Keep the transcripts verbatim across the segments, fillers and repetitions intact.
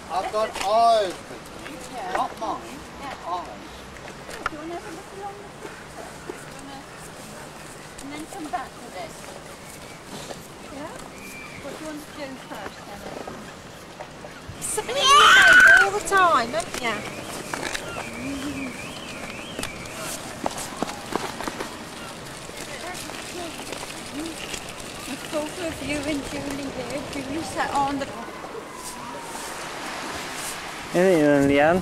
I've got eyes, yeah. Not mine, yeah. Eyes. Do you want to have a look along the picture? And then come back to this. Yeah? What do you want to do first then? Something yeah. all the time, don't you? A photo of you and Julie there. Julie sat on the... Isn't it, Leanne?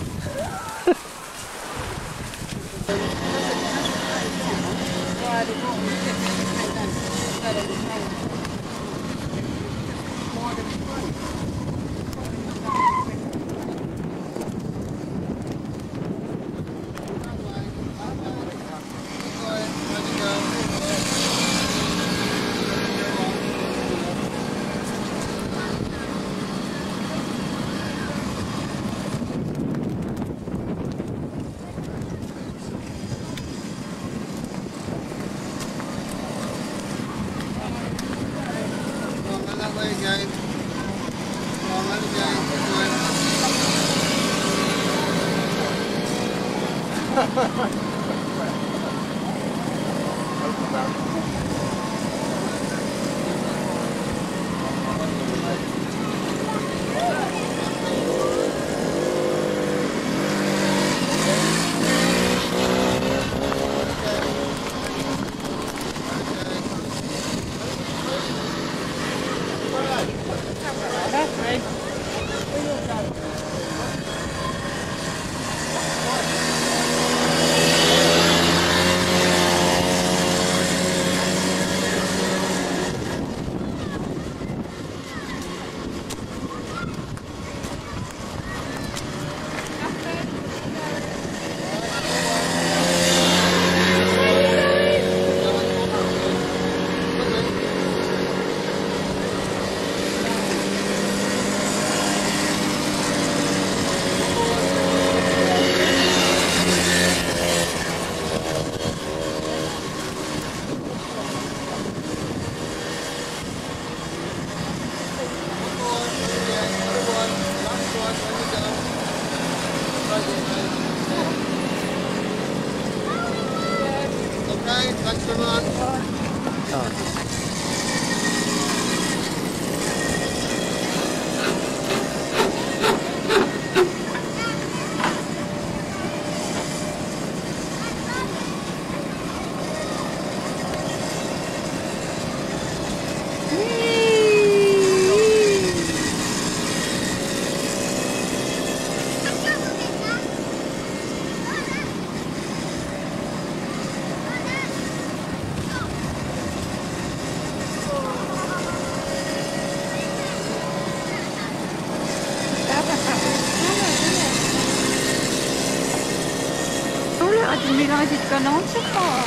I didn't realise it's gone on so far.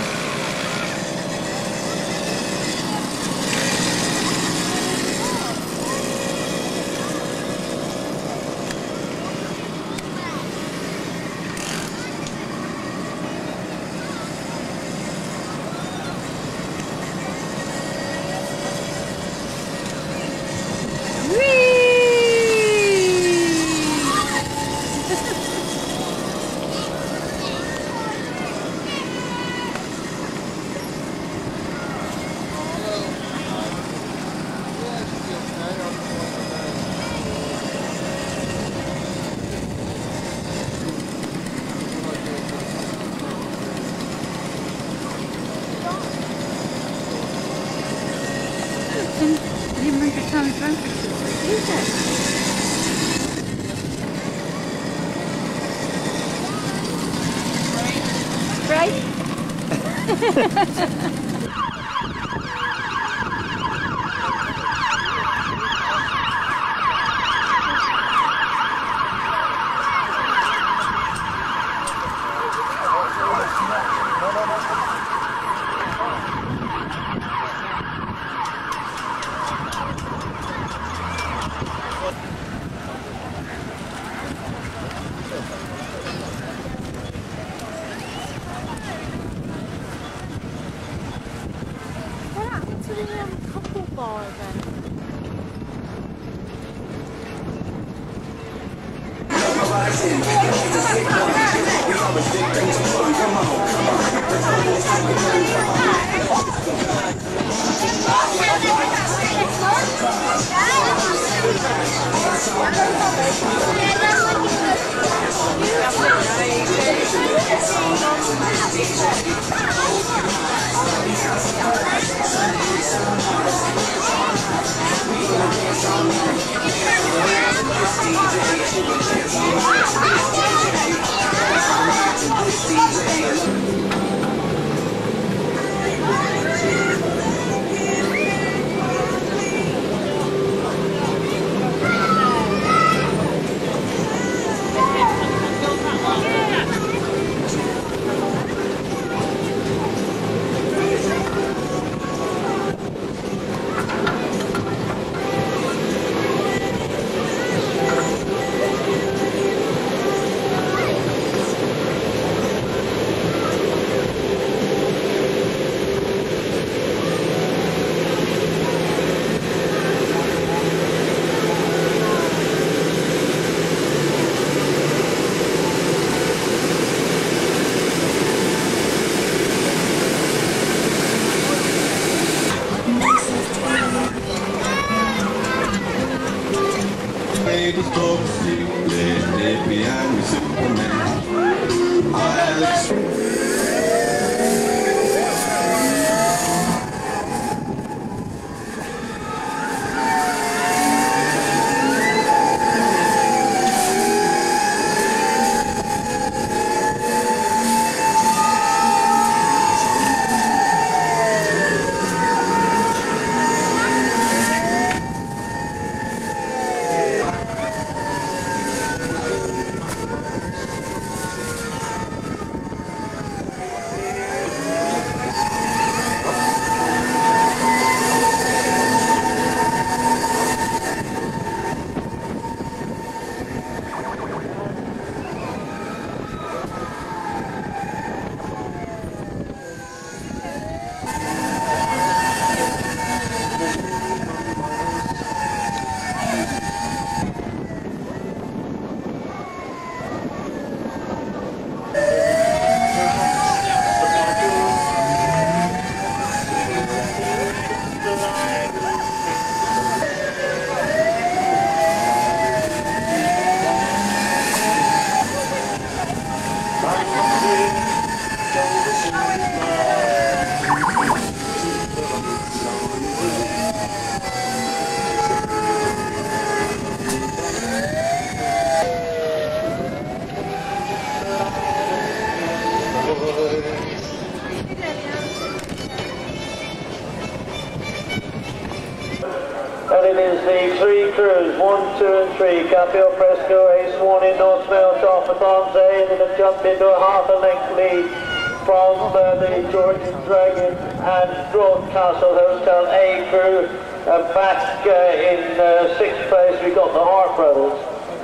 And it is the three crews, one, two and three, Capio Fresco, a sworn in North Wales, Dartmouth-on-Sea, and then jump into a half a length lead from uh, the Georgian Dragon and Broadcastle Hotel A crew. And back uh, in uh, sixth place we got the Hart Brothers.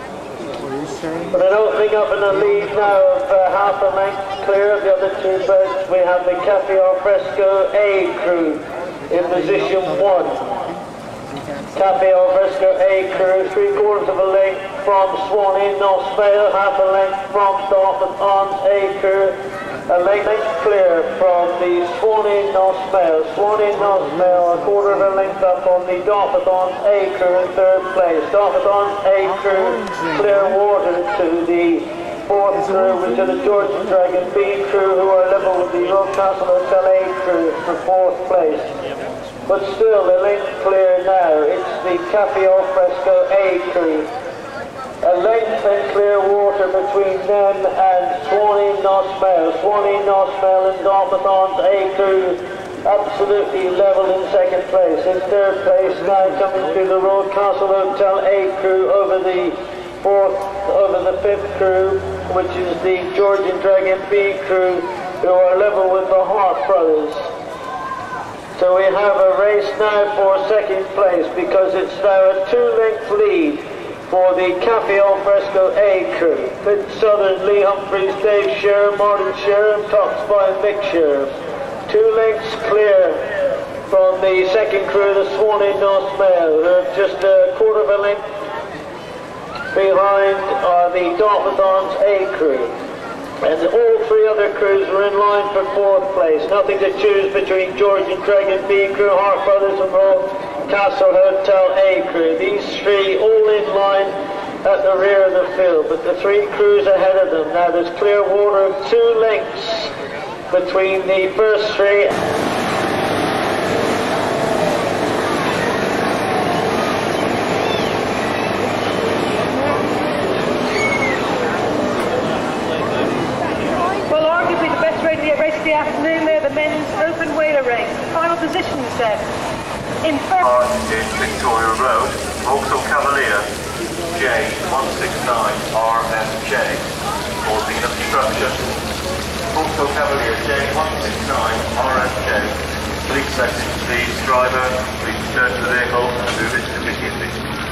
But an opening up in the lead now of uh, half a length clear of the other two boats, we have the Capio Fresco A crew in position one. Capio Fresco A crew, three quarters of a length from Swanee, North Vale, half a length from Dartmouth Arms A crew, a length clear from the Swanee, North Vale. Swanee, North Vale, a quarter of a length up on the Dartmouth Arms A crew in third place. Dartmouth Arms A crew, clear water to the fourth crew, which are the Georgian Dragon B crew, who are level with the Broadcastle Hotel A crew for fourth place. But still, the length clear now. It's the Capio Fresco A crew. A length and clear water between them and Swanee, Northmale. Swanee, Northmale and Dartmouth Arms A crew absolutely level in second place. In third place now coming to the Broadcastle Hotel A crew over the fourth, over the fifth crew, which is the Georgian Dragon B crew, who are level with the Hart Brothers. So we have a race now for second place, because it's now a two-length lead for the Capio Fresco A crew. Finn Southern, Lee Humphreys, Dave Shearer, Martin Shearer, and tops by Mick Shearer. Two lengths clear from the second crew, the Swanee North Mail. They're just a quarter of a length behind are the Dartmouthon's A crew. And all three other crews were in line for fourth place. Nothing to choose between George and Dragon B crew, Hart Brothers and Royal Castle Hotel A crew. These three all in line at the rear of the field, but the three crews ahead of them. Now there's clear water of two lengths between the first three. Race of the afternoon there, the men's open whaler race. Final positions then. In first. On in Victoria Road, Vauxhall Cavalier J one six nine R F J. Causing obstruction. Vauxhall Cavalier J one six nine R F J. Please section, please driver, please return to the vehicle and move it to begin.